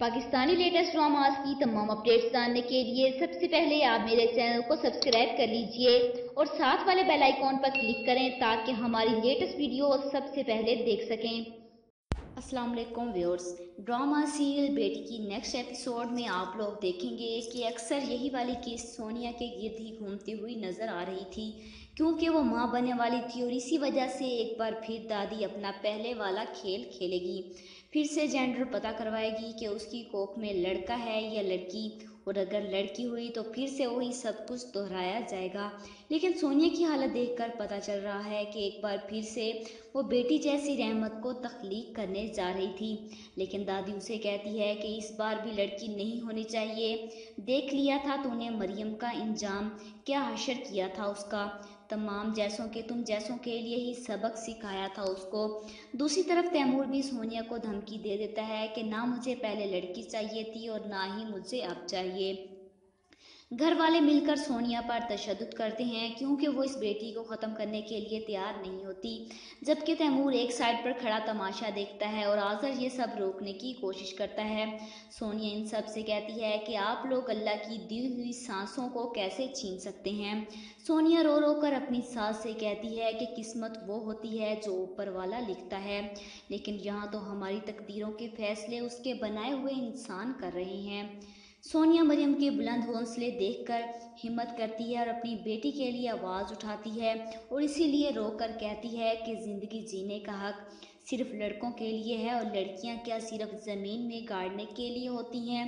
Pakistani latest dramas की तमाम updates जानने के लिए सबसे पहले आप मेरे चैनल को सब्सक्राइब कर लीजिए और साथ वाले बेल आइकॉन पर क्लिक करें ताकि हमारी लेटेस्ट वीडियो सबसे पहले देख सकें। अस्सलाम वालेकुम व्यूअर्स, ड्रामा सीरियल बेटी की नेक्स्ट एपिसोड में आप लोग देखेंगे कि अक्सर यही वाली केस सोनिया के गिर्द ही घूमती हुई नज़र आ रही थी, क्योंकि वो माँ बनने वाली थी और इसी वजह से एक बार फिर दादी अपना पहले वाला खेल खेलेगी, फिर से जेंडर पता करवाएगी कि उसकी कोख में लड़का है या लड़की, और अगर लड़की हुई तो फिर से वही सब कुछ दोहराया जाएगा। लेकिन सोनिया की हालत देखकर पता चल रहा है कि एक बार फिर से वो बेटी जैसी रहमत को तख्लीक करने जा रही थी, लेकिन दादी उसे कहती है कि इस बार भी लड़की नहीं होनी चाहिए। देख लिया था तूने मरियम का इंजाम, क्या हशर किया था उसका, तमाम जैसों के तुम जैसों के लिए ही सबक सिखाया था उसको। दूसरी तरफ तैमूर भी सोनिया को धमकी दे देता है कि ना मुझे पहले लड़की चाहिए थी और ना ही मुझे अब चाहिए। घर वाले मिलकर सोनिया पर तशद्दुद करते हैं क्योंकि वो इस बेटी को ख़त्म करने के लिए तैयार नहीं होती, जबकि तैमूर एक साइड पर खड़ा तमाशा देखता है और आज़र ये सब रोकने की कोशिश करता है। सोनिया इन सब से कहती है कि आप लोग अल्लाह की दी हुई सांसों को कैसे छीन सकते हैं। सोनिया रो रो कर अपनी सास से कहती है कि किस्मत वो होती है जो ऊपर वाला लिखता है, लेकिन यहाँ तो हमारी तकदीरों के फैसले उसके बनाए हुए इंसान कर रहे हैं। सोनिया मरियम के बुलंद हौसले देखकर हिम्मत करती है और अपनी बेटी के लिए आवाज़ उठाती है और इसीलिए रोकर कहती है कि ज़िंदगी जीने का हक सिर्फ लड़कों के लिए है और लड़कियां क्या सिर्फ ज़मीन में गाड़ने के लिए होती हैं।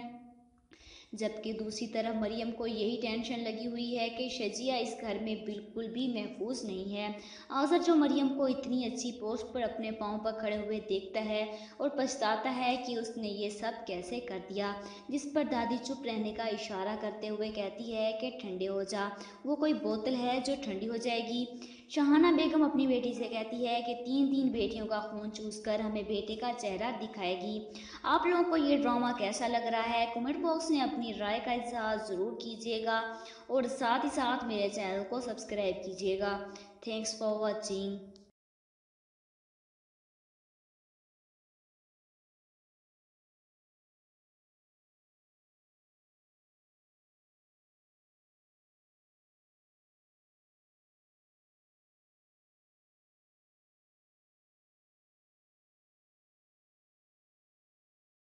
जबकि दूसरी तरफ मरियम को यही टेंशन लगी हुई है कि शजिया इस घर में बिल्कुल भी महफूज नहीं है। आज़र जो मरियम को इतनी अच्छी पोस्ट पर अपने पाँव पर खड़े हुए देखता है और पछताता है कि उसने ये सब कैसे कर दिया, जिस पर दादी चुप रहने का इशारा करते हुए कहती है कि ठंडे हो जा, वो कोई बोतल है जो ठंडी हो जाएगी। शहाना बेगम अपनी बेटी से कहती है कि 3 बेटियों का खून चूस कर हमें बेटे का चेहरा दिखाएगी। आप लोगों को ये ड्रामा कैसा लग रहा है कमेंट बॉक्स में अपनी राय का इज़हार ज़रूर कीजिएगा और साथ ही साथ मेरे चैनल को सब्सक्राइब कीजिएगा। Thanks for watching.